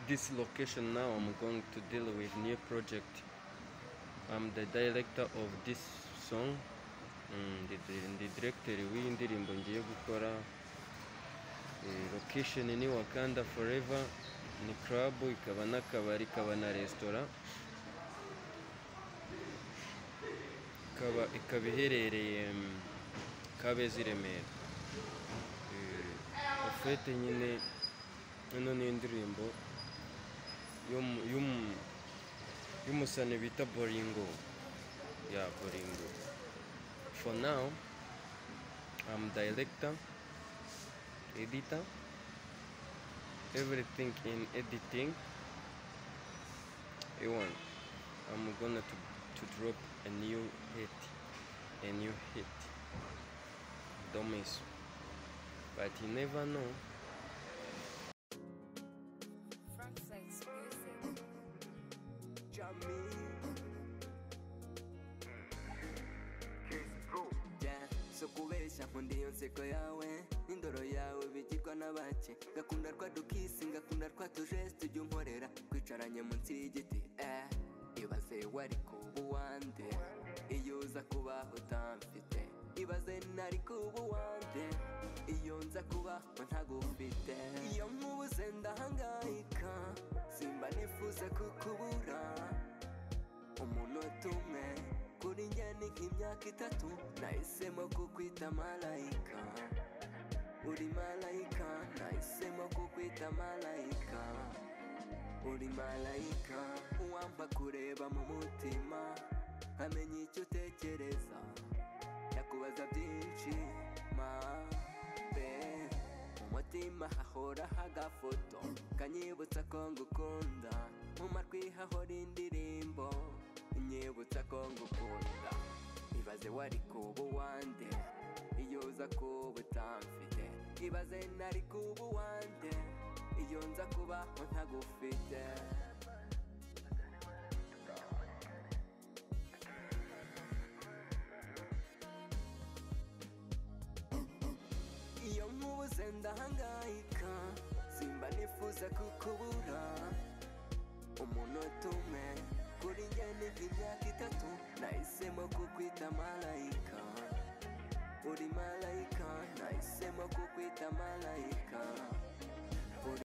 this location now. I'm going to deal with new project. I'm the director of this song, the director w'indirimbo ngiye gukora. Location ni Wakanda Forever, ni club, ikaba n'akabari, ikaba na restaurant, ikaba iherereye Kabezi Remera. Ofete nyine ino ni indirimbo y'umusane bita Boringo. Yeah, Boringo. For now, I'm director, editor, everything in editing. I'm gonna to drop a new hit. Don't miss. But you never know. So kubesha mpundi yonseko yawe n'indoro yawe bigirwa n'abake gakunda rwa dukisi ngakunda rwa tujeste ujya unkorera kwicaranye munsi y'igiti ibaze wari kuba uwande iyo uza kubaho utamfite ibaze nari kuba uwande iyo nza kubaho ntagufite iyo nkubuze ndahangayika simba nifuza kukubura umunota umwe kuri njye ni nk'imyaka 3 nahisemo kukwita malayika uri malayika nahisemo kukwita malayika uri malayika uwampa kureba mu mutima nkamenya icyo utekereza yakubaza byinshi be mu mutima hahora hagafoto kanyibutsa ko ngukunda mu matwi hahora indirimbo nyibutsa ko ngukunda ibaze wari kuba uwande iyo uza kuba utamfite ibaze nari kuba uwande iyo nza kubaho ntagufite iyo nkubuze ndahangayika simba nifuza kukubura umunota umwe kuri njye ni nk'imyaka 3 nahisemo kukwita malayika uri malayika nahisemo kukwita malayika